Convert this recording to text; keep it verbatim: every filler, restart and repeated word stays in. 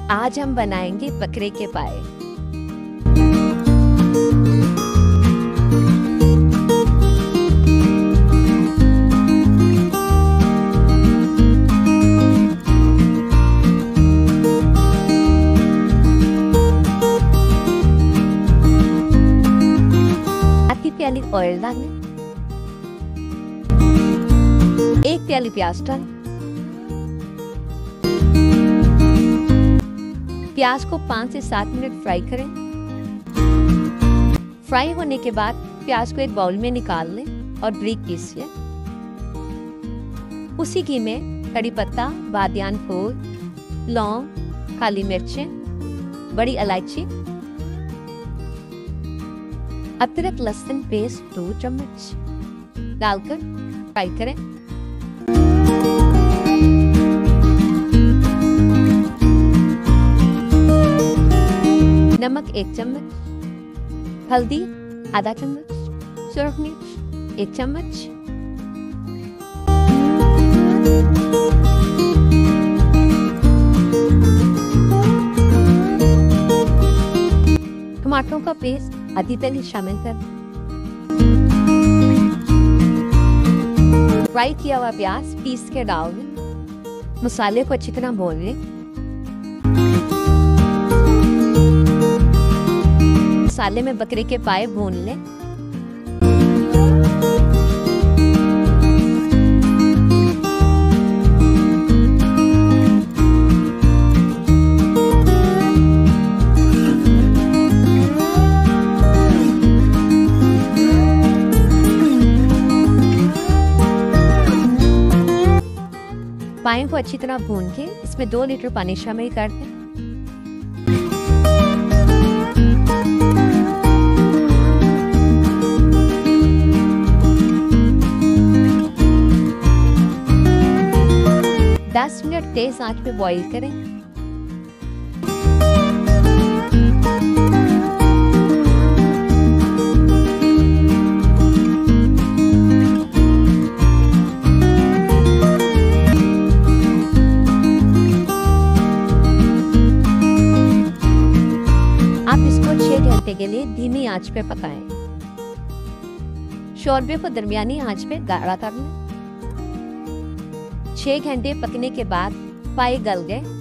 आज हम बनाएंगे बकरे के पाए। आधी प्याली ऑयल डालें, एक प्याली प्याज डालें। प्याज को पाँच से सात मिनट फ्राई करें। फ्राई होने के बाद प्याज को एक बाउल में निकाल लें और बारीक पीसिए। उसी घी में कड़ी पत्ता, बादियान फूल, लौंग, काली मिर्चें, बड़ी इलायची, अदरक लहसुन पेस्ट दो चम्मच डालकर फ्राई करें। नमक एक चम्मच, हल्दी आधा चम्मच, सुरख मिर्च एक चम्मच, टमाटरों का पेस्ट आधी प्याली शामिल कर। फ्राई किया हुआ प्याज पीस के डाल दें। मसाले को अच्छी तरह भून लें। मसाले में बकरे के पाए भून लें। पाए को अच्छी तरह भून के इसमें दो लीटर पानी शामिल कर दें। दस मिनट तेज आंच पे बॉईल करें। आप इसको छह घंटे के लिए धीमी आंच पे पकाएं। शोरबे को दरमियानी आंच पे गाढ़ा कर लें। छह घंटे पकने के बाद पाए गल गए।